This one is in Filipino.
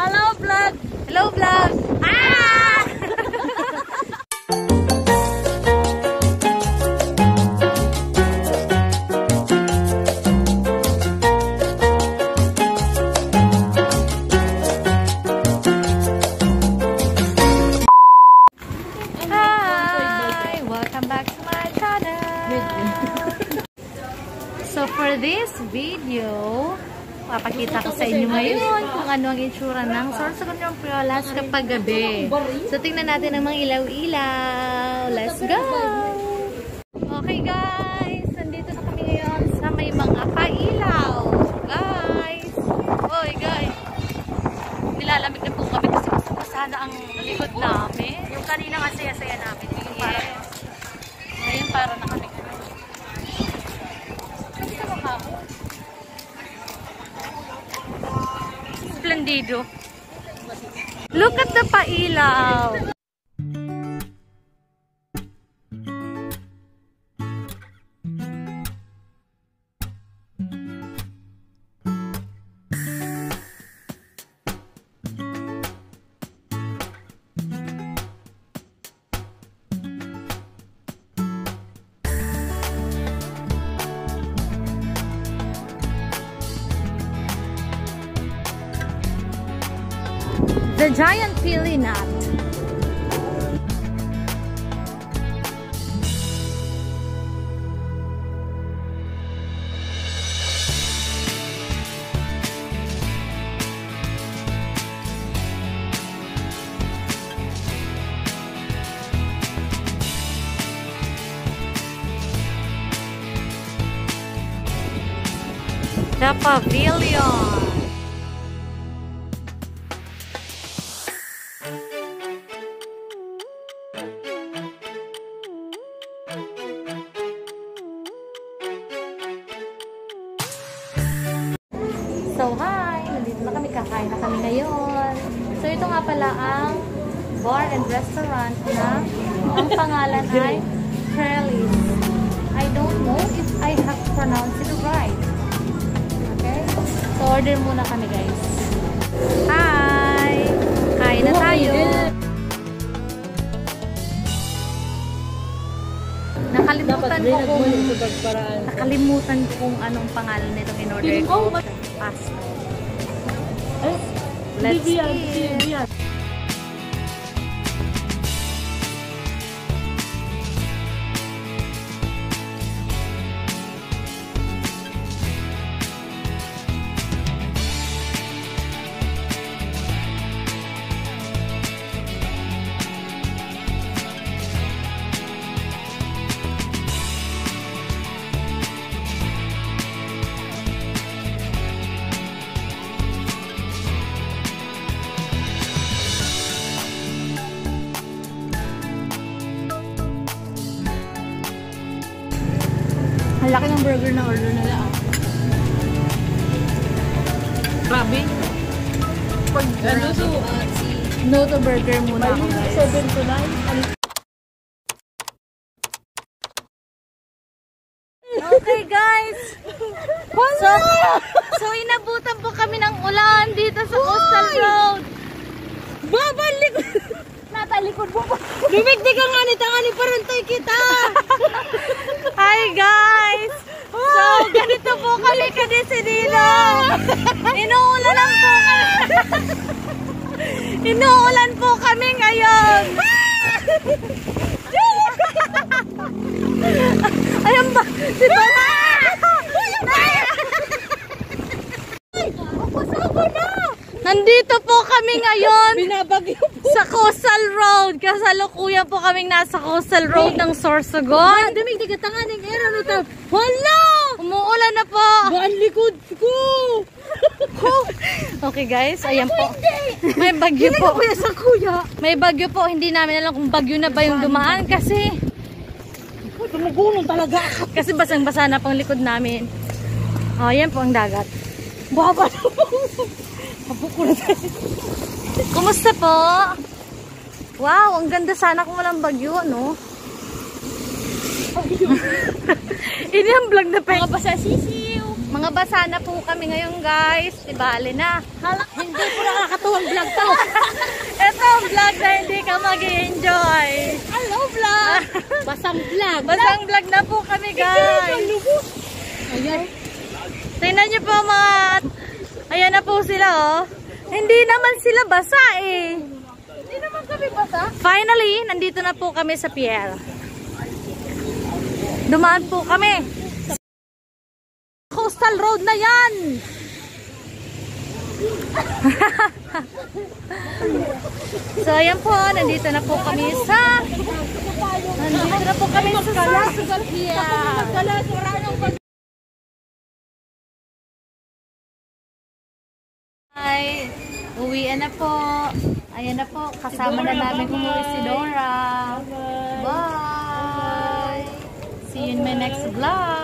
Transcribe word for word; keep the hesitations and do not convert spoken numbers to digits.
Hello vlog! Hello vlog! Ah! Hi! Welcome back to my channel! So for this video, papakita ko sa inyo ngayon kung ano ang itsura ng Sorsogon Rampuelas kapag gabi. So, tingnan natin ang mga ilaw-ilaw. Let's go! Okay guys, nandito na kami ngayon sa may mga pailaw. Guys! Oy guys! Nilalamig na po kami kasi basa na ang likod namin. Yung kanina nga saya-saya namin. Yung para, Yes. Ngayon para na kami. Splendido. Look at the pailaw. The giant pili nut. The pavilion. So, hi! Nandito na kami, kakain na kami ngayon. So, ito nga pala ang bar and restaurant na ang pangalan ay Trellis. I don't know if I have pronounced it right. Okay? So, order muna kami, guys. Hi! Kain na tayo! Nakalimutan ko kung nakalimutan ko kung anong pangalan nitong in-order ko. Pasta. Let's eat. Ang laki ng burger na order nila ah. grabe. Pag ano so, No to burger muna ako guys. seven to nine. Okay guys. So, so inabutan po kami ng ulan dito sa Coastal Road. Babalik! Natalikod mo pa. Dumigdig ka nga ni tangani parantoy kita! Hi guys! So, ganito po kami kadesidido. Inuulan po kami. Inuulan po kami ngayon. Ayan ba? Si Baba! Nandito po kami ngayon Binabagyo po. sa Coastal Road. Kasalukuyan po kaming nasa Coastal Road ng Sorsogon. Dumigdig ka tanganing era no ta. Hala! Umuulan na po. Buan likod ko! Okay guys, ayan po. May bagyo po. Kuya sa kuya. May bagyo po. Hindi namin alam kung bagyo na ba yung dumaan kasi Tumugunong talaga. kasi basang-basa na pang likod namin. Oh, ayan po ang dagat. Baba. Habuko na tayo. Kumusta po? Wow, ang ganda sana kung walang bagyo, no? Ini ang vlog na pe. Mga basa sisiw. Mga basa na po kami ngayon, guys. Ibali na. Hala, hindi po nakakatuwa Anong vlog to? Ito ang vlog na hindi ka mag-enjoy. Hello vlog. Basang vlog. Basang vlog na po kami, guys. Ayan. Tingnan niyo po mga... Ayan na po sila, oh. Hindi naman sila basa, eh. Hindi naman kami basa. Finally, nandito na po kami sa pier. Dumaan po kami. Coastal road na yan. So, ayan po. Nandito na po kami sa... Nandito na po kami sa Sugal Pier. Hi. Uwian na po. Ayan na po. Kasama na namin umuwi si Dora. Bye. See you in my next vlog.